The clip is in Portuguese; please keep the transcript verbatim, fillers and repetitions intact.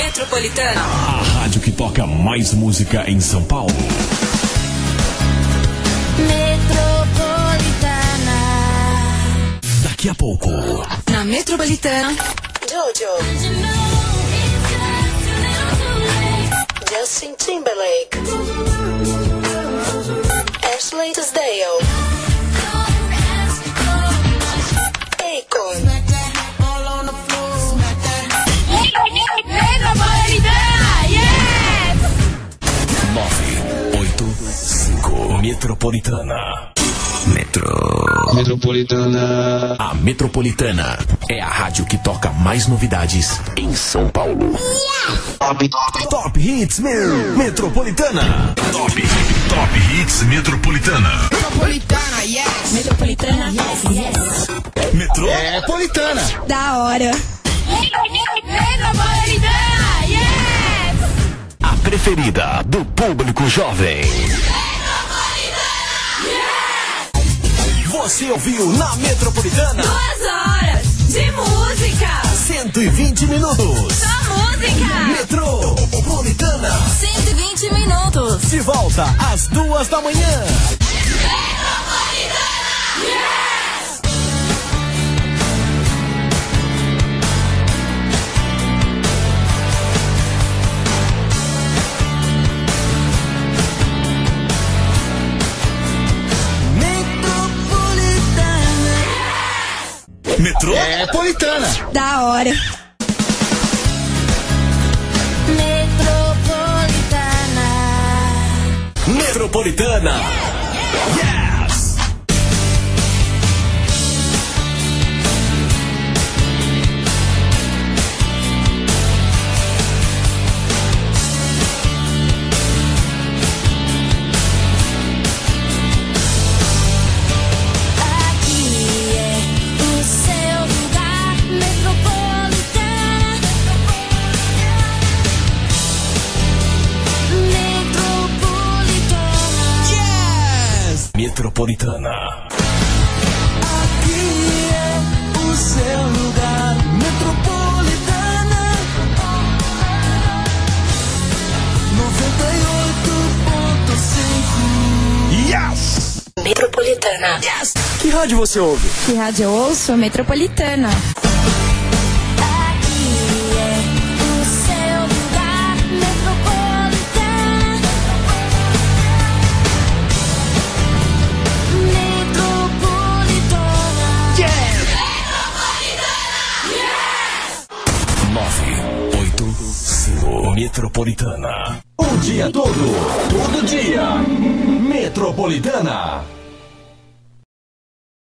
Metropolitana. A rádio que toca mais música em São Paulo. Metropolitana. Daqui a pouco. Na Metropolitana. Jojo. Justin Timberlake. Ashley Tisdale. Akon. Metropolitana, yes! nove oito cinco Metropolitana. Metro. Metropolitana. A Metropolitana é a rádio que toca mais novidades em São Paulo. Top, top, Top Hits meu. Metropolitana. Top, top Hits Metropolitana. Metropolitana, yes! Metropolitana, yes, yes! Metropolitana. Da hora! Metropolitana, yes! A preferida do público jovem. Você ouviu na Metropolitana? Duas horas de música! cento e vinte minutos. Só música! Metropolitana. cento e vinte minutos! De volta às duas da manhã. Metropolitana, yes! Metropolitana. Da hora! Metropolitana. Metropolitana. Yes. Aqui é o seu lugar, Metropolitana. Metropolitana. Yes. Metropolitana. Aqui é o seu lugar, Metropolitana. noventa e oito ponto cinco. Yes. Metropolitana. Yes. Que rádio você ouve? Que rádio eu ouço? Metropolitana. Aqui é o seu lugar, Metropolitana. Metropolitana. nove oito cinco Metropolitana. O dia todo, todo dia. Metropolitana.